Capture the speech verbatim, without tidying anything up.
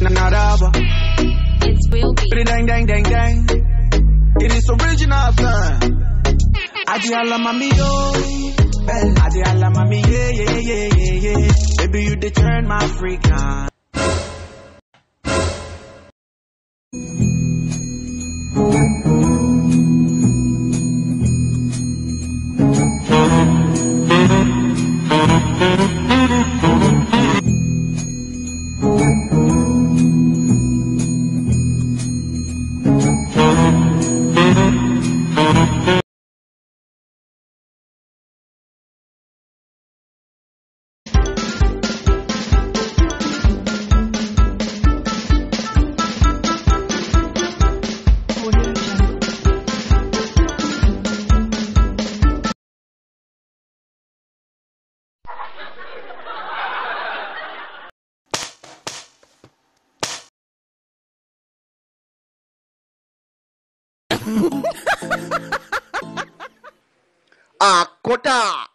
Naraba. It's real beat. Dang, dang, dang, dang. It is original, son. Adi alla mami, yo. Adi alla mami, yeah, yeah, yeah, yeah, yeah. Baby, you did turn my freak on. Accota.